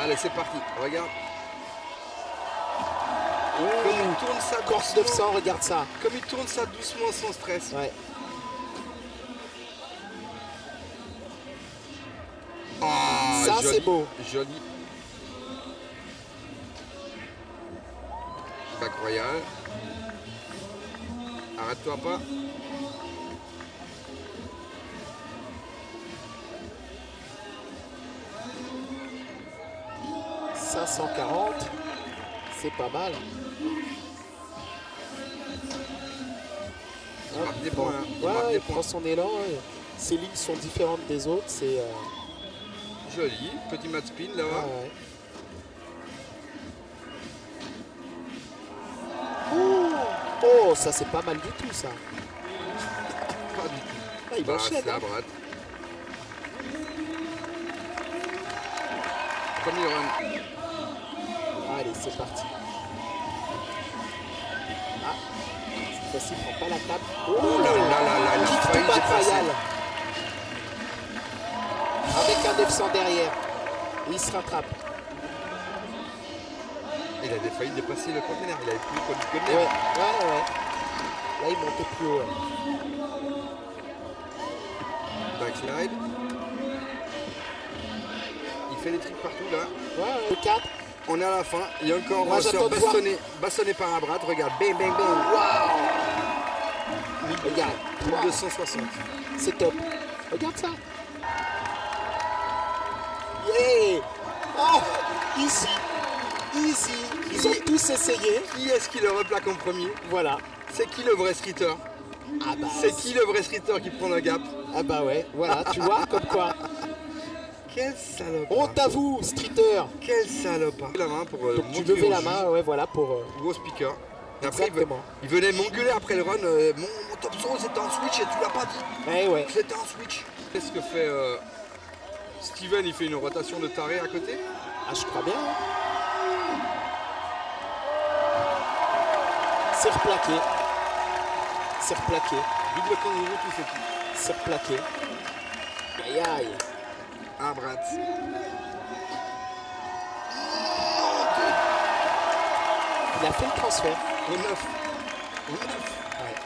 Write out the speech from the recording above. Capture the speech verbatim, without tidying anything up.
Allez, c'est parti. Regarde. Ouh. Comme il tourne ça Corse doucement. neuf cents, regarde ça. Comme il tourne ça doucement sans stress. Ouais. Ah, Ça, joli, c'est beau. Joli. Bac royal. Arrête-toi pas. cinq cent quarante. C'est pas mal. Il marque des points. Hein. Il Ouais, marque des il points. prend son élan. Ouais. Ses lignes sont différentes des autres. C'est. Euh... Joli. Petit mat spin là-bas. Ah, ouais. Ouh. Oh, ça c'est pas mal du tout ça. Pas du tout. Ah, il Bah, enchaîne. c'est Hein. à Brad. Premier run. Allez, c'est parti. Ah, cette fois-ci, il prend pas la table. Oh là là là là, il a Kick failli to back dépasser. royal. Avec un neuf cents derrière. Et il se rattrape. Il avait failli dépasser le conteneur. Il avait plus le Ouais, conteneur. ouais, ouais. Là, il montait plus haut. Ouais. Backslide. Il fait des tricks partout là. Ouais, ouais. Le quatre. On est à la fin. Il y a encore Moi, un j'attends sort de voir. bastonné, bastonné par un brat. Regarde, bang, bang, bang. Waouh. Regarde. mille Wow. deux cent soixante. C'est top. Regarde ça. Yeah. Oh, easy. Easy. Ils ont tous essayé. Qui est-ce qui le replaque en premier? Voilà. C'est qui le vrai streeter? Ah bah, C'est qui le vrai streeter qui prend le gap? Ah bah ouais, voilà, tu vois, comme quoi. Quel salopard! Honte à vous, streeter. Quel salopard! La main pour euh, Donc tu montrer levais au la juge. main, ouais, voilà, pour... euh, Gros speaker. Et après, il, ve- Exactement. il venait m'engueuler après le run. euh, mon, mon top solo c'était en switch et tu l'as pas dit. Eh ouais. C'était en switch. Qu'est-ce que fait euh, Steven? Il fait une rotation de taré à côté. Ah, je crois bien. Hein. C'est replaqué. C'est replaqué. Double kangourou, tout c'est tout. C'est replaqué. Aïe aïe. Un brat. Il a fait le transfert. Au neuf. Au neuf. Ouais.